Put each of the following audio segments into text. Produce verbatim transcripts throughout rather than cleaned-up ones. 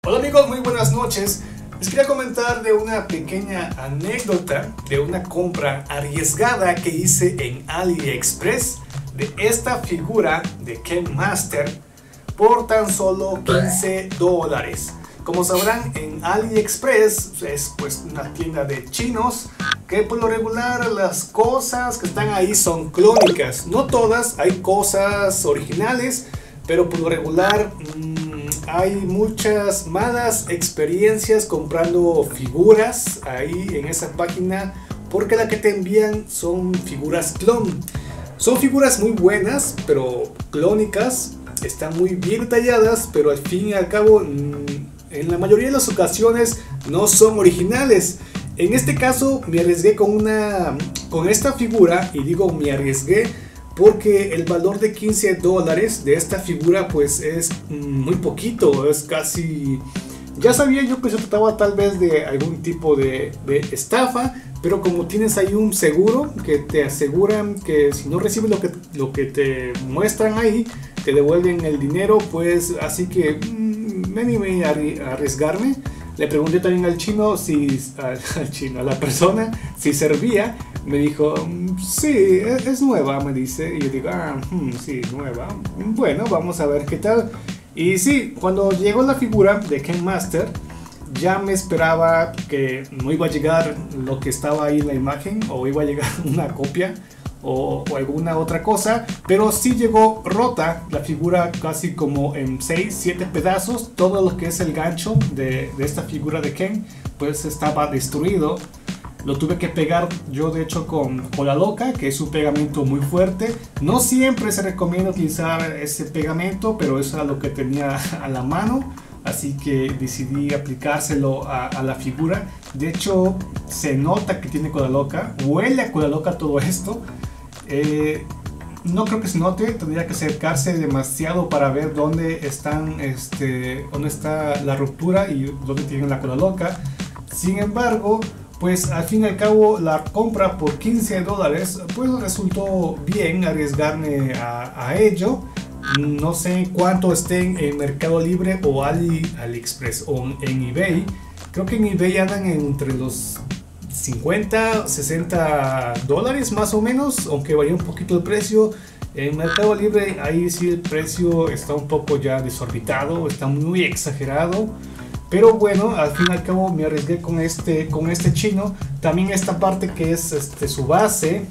Hola amigos, muy buenas noches. Les quería comentar de una pequeña anécdota de una compra arriesgada que hice en AliExpress de esta figura de Ken Master por tan solo quince dólares. Como sabrán, en AliExpress es pues una tienda de chinos que por lo regular las cosas que están ahí son clónicas. No todas, hay cosas originales, pero por lo regular mmm, hay muchas malas experiencias comprando figuras ahí en esa página, porque la que te envían son figuras clon. Son figuras muy buenas, pero clónicas, están muy bien detalladas, pero al fin y al cabo mmm, en la mayoría de las ocasiones no son originales. En este caso me arriesgué con una con esta figura, y digo me arriesgué porque el valor de quince dólares de esta figura pues es muy poquito, es casi... Ya sabía yo que se trataba tal vez de algún tipo de, de estafa, pero como tienes ahí un seguro que te aseguran que si no recibes lo que, lo que te muestran ahí, te devuelven el dinero, pues así que mmm, me animé a arriesgarme. Le pregunté también al chino, si, al, al chino, a la persona, si servía. Me dijo, sí, es, es nueva, me dice. Y yo digo, ah, hmm, sí, nueva. Bueno, vamos a ver qué tal. Y sí, cuando llegó la figura de Ken Master, ya me esperaba que no iba a llegar lo que estaba ahí en la imagen, o iba a llegar una copia, o, o alguna otra cosa, pero sí llegó rota la figura, casi como en seis, siete pedazos. Todo lo que es el gancho de, de esta figura de Ken pues estaba destruido. Lo tuve que pegar yo de hecho con cola loca, que es un pegamento muy fuerte. No siempre se recomienda utilizar ese pegamento, pero eso era lo que tenía a la mano, así que decidí aplicárselo a, a la figura. De hecho se nota que tiene cola loca, huele a cola loca todo esto. Eh, no creo que se note, tendría que acercarse demasiado para ver dónde están, este, dónde está la ruptura y dónde tienen la cola loca. Sin embargo, pues al fin y al cabo la compra por quince dólares pues resultó bien arriesgarme a, a ello. No sé cuánto estén en Mercado Libre o Ali, AliExpress o en eBay. Creo que en eBay andan entre los cincuenta, sesenta dólares más o menos, aunque varía un poquito el precio. En Mercado Libre ahí sí el precio está un poco ya desorbitado, está muy exagerado. Pero bueno, al fin y al cabo me arriesgué con este, con este chino. También esta parte que es este, su base,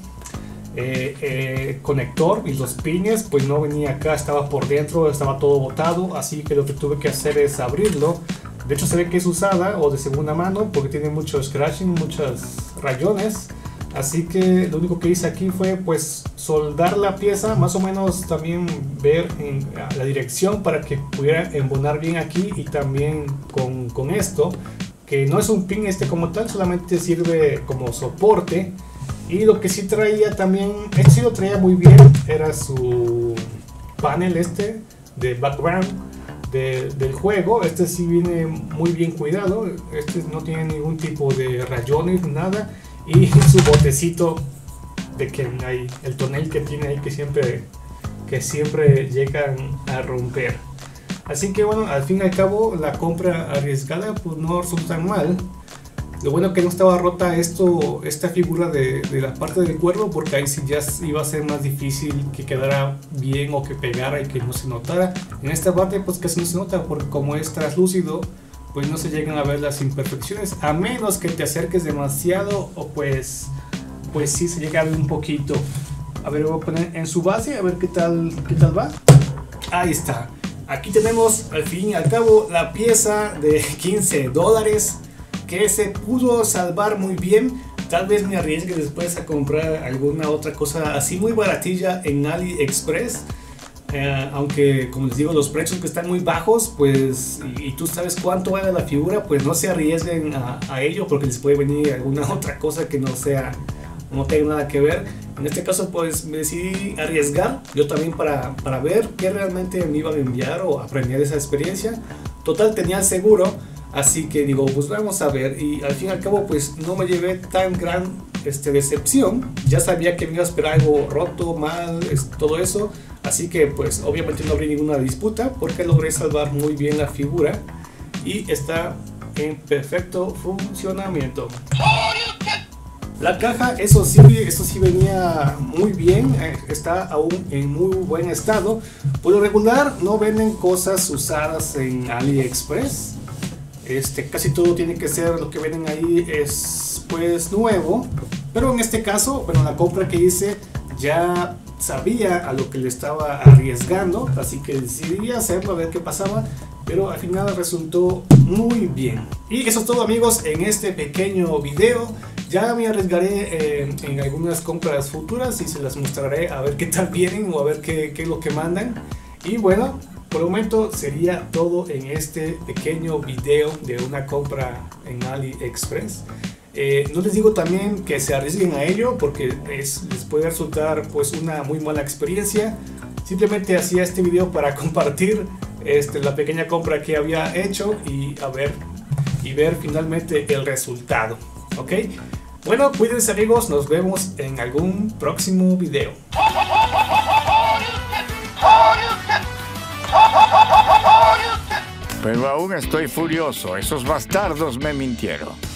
eh, eh, conector y los pines, pues no venía acá, estaba por dentro, estaba todo botado. Así que lo que tuve que hacer es abrirlo. De hecho se ve que es usada o de segunda mano porque tiene mucho scratching, muchos rayones. Así que lo único que hice aquí fue pues soldar la pieza, más o menos también ver en la dirección para que pudiera embonar bien aquí, y también con, con esto, que no es un pin este como tal, solamente sirve como soporte. Y lo que sí traía también, este sí lo traía muy bien, era su panel este de background de, del juego. Este sí viene muy bien cuidado, este no tiene ningún tipo de rayones ni nada. Y su botecito de que hay, el tonel que tiene ahí que siempre, que siempre llegan a romper. Así que bueno, al fin y al cabo la compra arriesgada pues no resulta mal. Lo bueno que no estaba rota esto, esta figura de, de la parte del cuervo, porque ahí sí ya iba a ser más difícil que quedara bien o que pegara y que no se notara. En esta parte pues casi no se nota, porque como es translúcido pues no se llegan a ver las imperfecciones, a menos que te acerques demasiado, o pues pues sí se llega a ver un poquito. A ver, voy a poner en su base a ver qué tal, qué tal va. Ahí está. Aquí tenemos al fin y al cabo la pieza de quince dólares que se pudo salvar muy bien. Tal vez me arriesgue después a comprar alguna otra cosa así muy baratilla en AliExpress. Eh, aunque como les digo, los precios que están muy bajos, pues y, y tú sabes cuánto vale la figura, pues no se arriesguen a, a ello, porque les puede venir alguna otra cosa que no sea, no tenga nada que ver. En este caso pues me decidí arriesgar yo también para, para ver qué realmente me iban a enviar o aprender esa experiencia. Total, tenía el seguro, así que digo pues vamos a ver, y al fin y al cabo pues no me llevé tan gran este, decepción. Ya sabía que me iba a esperar algo roto, mal, es, todo eso. Así que pues obviamente no abrí ninguna disputa porque logré salvar muy bien la figura. y está en perfecto funcionamiento. La caja, eso sí, eso sí venía muy bien, está aún en muy buen estado. Por lo regular no venden cosas usadas en AliExpress. Este, casi todo tiene que ser, lo que venden ahí es pues nuevo. Pero en este caso, bueno, la compra que hice ya sabía a lo que le estaba arriesgando, así que decidí hacerlo a ver qué pasaba, pero al final resultó muy bien. Y eso es todo, amigos, en este pequeño video. Ya me arriesgaré eh, en algunas compras futuras y se las mostraré a ver qué tal vienen o a ver qué, qué es lo que mandan. Y bueno, por el momento sería todo en este pequeño video de una compra en AliExpress. Eh, no les digo también que se arriesguen a ello porque es, les puede resultar pues una muy mala experiencia. Simplemente hacía este video para compartir este, la pequeña compra que había hecho y a ver y ver finalmente el resultado. ¿Ok? Bueno, cuídense, amigos, nos vemos en algún próximo video. Pero aún estoy furioso, esos bastardos me mintieron.